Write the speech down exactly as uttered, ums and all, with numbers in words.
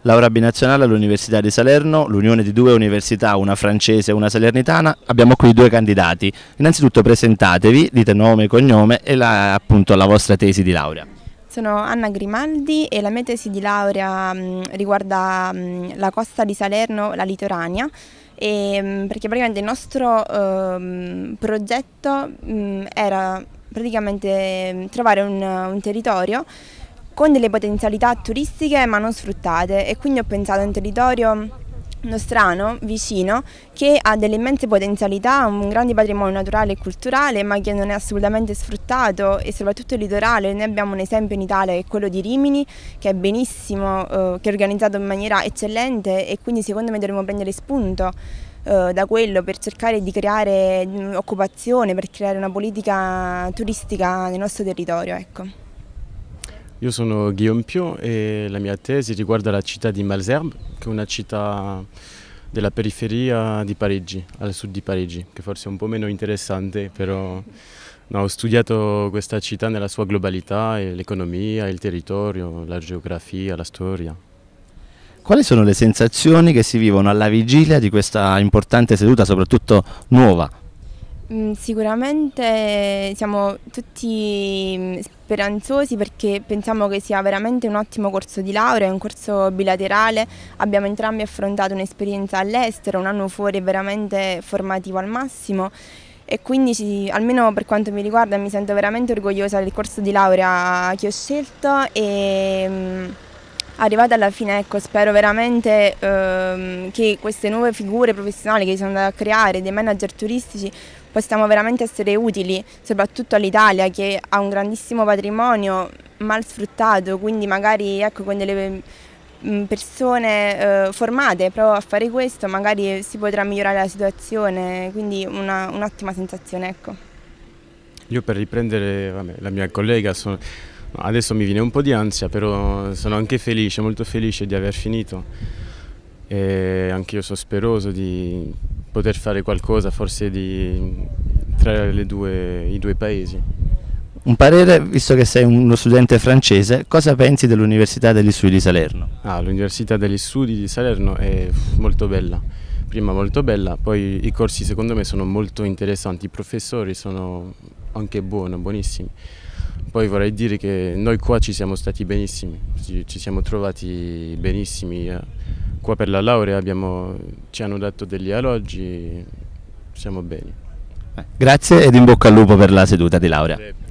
Laurea binazionale all'Università di Salerno, l'unione di due università, una francese e una salernitana. Abbiamo qui due candidati. Innanzitutto presentatevi, dite nome e cognome e la, appunto la vostra tesi di laurea. Sono Anna Grimaldi e la mia tesi di laurea mh, riguarda mh, la costa di Salerno, la Litorania, e, mh, perché praticamente il nostro uh, progetto mh, era praticamente mh, trovare un, un territorio con delle potenzialità turistiche ma non sfruttate, e quindi ho pensato a un territorio nostrano, vicino, che ha delle immense potenzialità, un grande patrimonio naturale e culturale, ma che non è assolutamente sfruttato, e soprattutto il litorale. Noi abbiamo un esempio in Italia che è quello di Rimini, che è benissimo, eh, che è organizzato in maniera eccellente, e quindi secondo me dovremmo prendere spunto eh, da quello per cercare di creare mh, occupazione, per creare una politica turistica nel nostro territorio, ecco. Io sono Guillaume Pio e la mia tesi riguarda la città di Malesherbes, che è una città della periferia di Parigi, al sud di Parigi, che forse è un po' meno interessante, però no, ho studiato questa città nella sua globalità, l'economia, il territorio, la geografia, la storia. Quali sono le sensazioni che si vivono alla vigilia di questa importante seduta, soprattutto nuova? Mm, Sicuramente siamo tutti mm, speranzosi, perché pensiamo che sia veramente un ottimo corso di laurea, è un corso bilaterale, abbiamo entrambi affrontato un'esperienza all'estero, un anno fuori è veramente formativo al massimo, e quindi ci- almeno per quanto mi riguarda mi sento veramente orgogliosa del corso di laurea che ho scelto, e mm, arrivata alla fine, ecco, spero veramente ehm, che queste nuove figure professionali che si sono andate a creare, dei manager turistici, possiamo veramente essere utili, soprattutto all'Italia, che ha un grandissimo patrimonio mal sfruttato, quindi magari, ecco, con delle mm, persone eh, formate proprio a fare questo, magari si potrà migliorare la situazione, quindi una- un'ottima sensazione, ecco. Io, per riprendere vabbè, la mia collega, sono- no, adesso mi viene un po' di ansia, però sono anche felice, molto felice di aver finito, e anche io sono speroso di poter fare qualcosa forse di, tra le due, i due paesi. Un parere, visto che sei uno studente francese, cosa pensi dell'Università degli Studi di Salerno? Ah, l'Università degli Studi di Salerno è molto bella, prima molto bella, poi i corsi secondo me sono molto interessanti, i professori sono anche buoni, buonissimi. Poi vorrei dire che noi qua ci siamo stati benissimi, ci, ci siamo trovati benissimi. eh. Qua per la laurea abbiamo, ci hanno dato degli alloggi, siamo bene. Grazie ed in bocca al lupo per la seduta di laurea.